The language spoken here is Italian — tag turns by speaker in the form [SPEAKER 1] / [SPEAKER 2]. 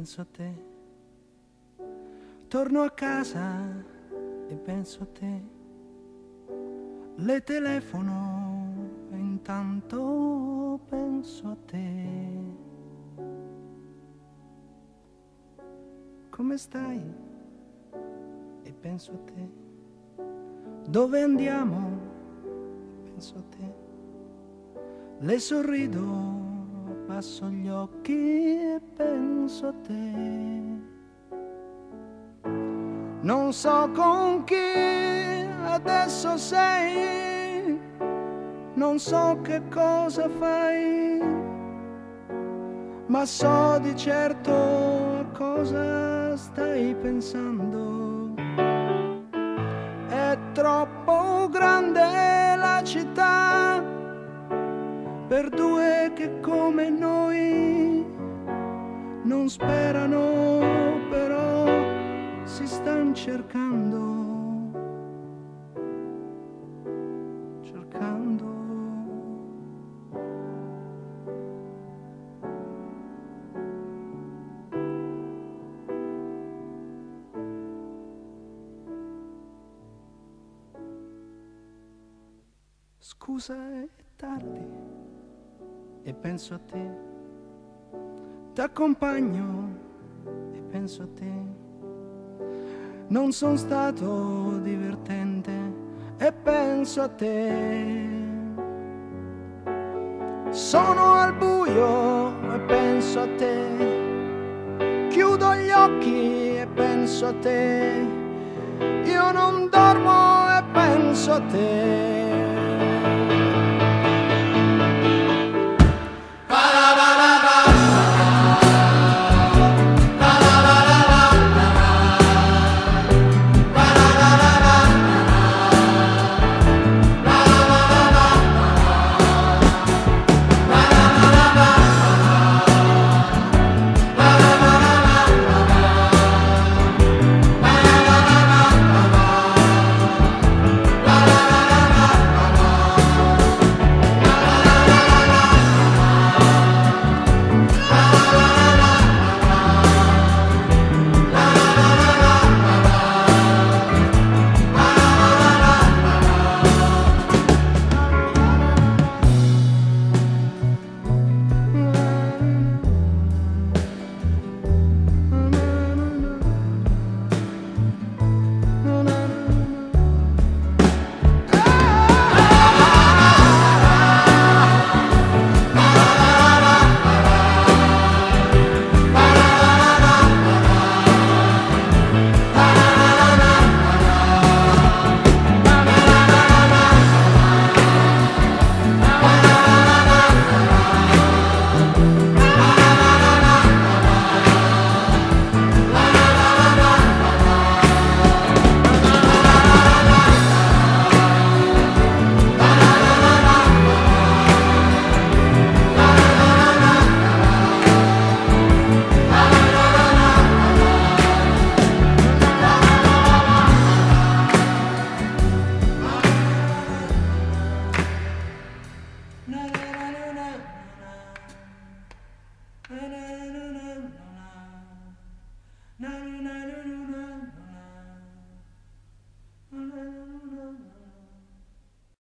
[SPEAKER 1] penso a te. Torno a casa e penso a te. Le telefono e intanto penso a te. Come stai? E penso a te. Dove andiamo? Penso a te. Le sorrido, passo gli occhi e penso a te. Non so con chi adesso sei, non so che cosa fai, ma so di certo a cosa stai pensando. È troppo grande la città per due che come noi non sperano, però si stan cercando. Scusa, è tardi e penso a te. T'accompagno e penso a te. Non son stato divertente e penso a te. Sono al buio e penso a te. Chiudo gli occhi e penso a te. Io non dormo e penso a te.